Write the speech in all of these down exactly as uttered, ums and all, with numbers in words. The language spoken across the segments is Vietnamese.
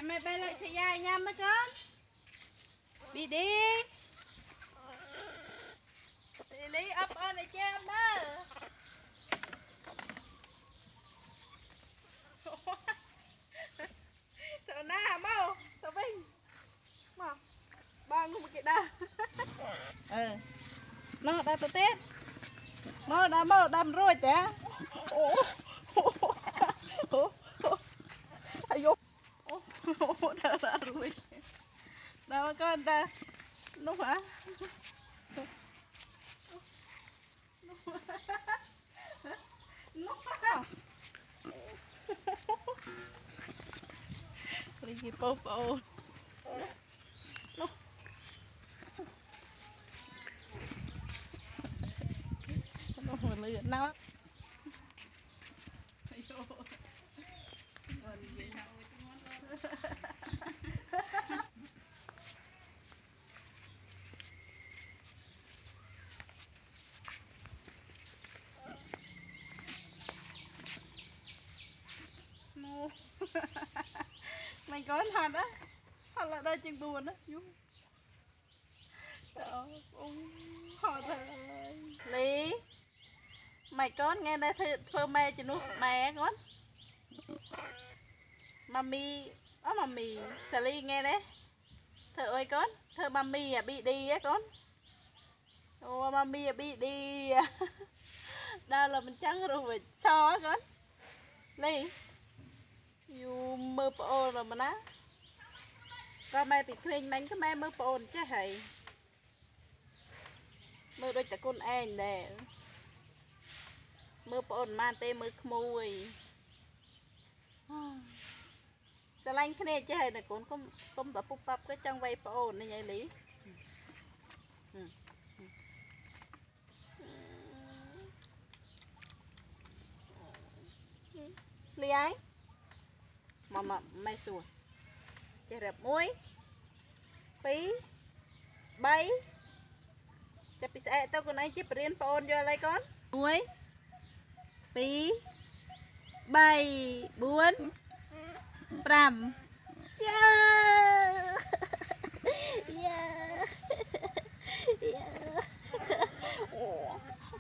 mẹ bay lại thì dài nha mấy con. Bị đi. Đi đi ấp ơn để cho em đó. Thợ na mau, thợ Vinh. Mau. Bang một cái đa. Ừ. Nó đã tự tết. Mau đã mau đâm rồi té. Ồ. Ayo. Ồ, đã đã rồi. Đâu con ta. Nó hả? Nó hả? Lấy cái bông bông. Nó. Nó hồi lửa nó. Mày có hạt á, hạt là đây chừng buồn á, họ rồi. Lý, mày con nghe đây thưa, thưa mẹ cho nó mẹ con. Mami, ó mami, thưa Lý nghe đấy. Thưa ơi con, thưa mami à bị đi á con. Ô mami à bị đi. Đâu là mình trắng rồi phải so á con. Lý. Dù mơ bộ rồi mà ná. Và mày bị khuyên bánh cái mẹ mơ bộ chứ hãy. Mơ đôi ta con anh nè. Mơ bộ mà tê mơ khmui. Sẽ lanh cái này chứ hãy nè con không không tập búp bắp cái trong vay bộ này vậy lý. Lý ấy. Mà mà mày xùa. Chè rập muối. Pí. Bay. Chè pí xe tao con ấy chếp riêng phone cho lấy con. Muối. Pí. Bay. Buôn. Pram. Yeah. Yeah. Yeah. Ồ.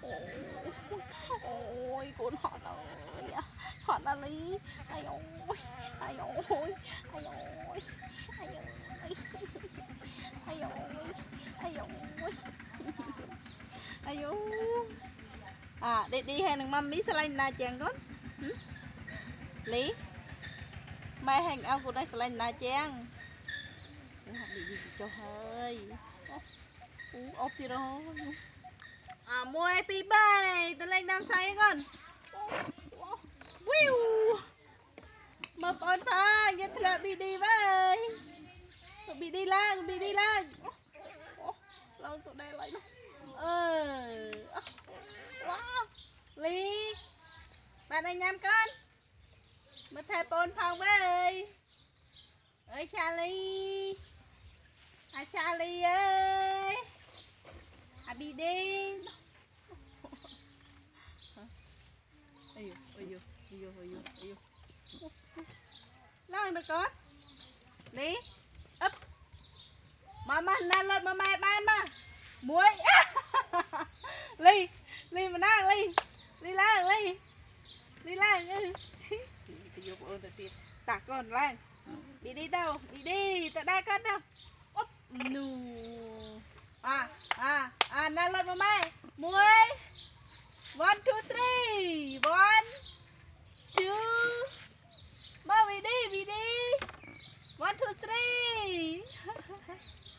Ôi con họ ơi. Họ đã lý. Ai ôi. Ai ôi. Ai ôi. Ai ôi. Ai ôi. Ai ôi. Ai ôi. À để đi hay thằng mami sẽ lên na chàng con. Lý. Mai hành ông của đây sẽ lên na chàng. Đi đi cho hơi. Ú ốp thì đó. À mua pi bay, tôi lên đam say con. Wiu. Mà con ta, nghe là BeDe vậy. BeDe lang, BeDe lang. Lâu tụi đây lại nó. Ờ. Wow. Lý. Bạn ơi nhắm con. Mà thay bồn phòng với. Ơi Shally. À Shally ơi. À BeDe. Ây dồi, ây dồi, ây dồi, ây dồi, ây dồi. Lăn được con. Lý. Ấp. Mà mà năn lên mà mẹ ban mà. Muối. Ly. Ly mà năn Ly. Ly lan Ly. Ly lan. Thì vô ơn tiền. Tạc con lan. BeDe đâu? BeDe. Tại đây con đâu? Úp. Nù. À. À. À năn lên mà mẹ. Muối. One, two, three. One, two. Mau BeDe, BeDe. One, two, three.